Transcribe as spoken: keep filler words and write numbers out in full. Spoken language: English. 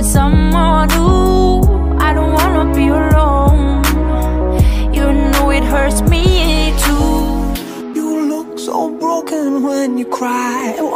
for someone new. I don't wanna be alone. You know it hurts me too. You look so broken when you cry.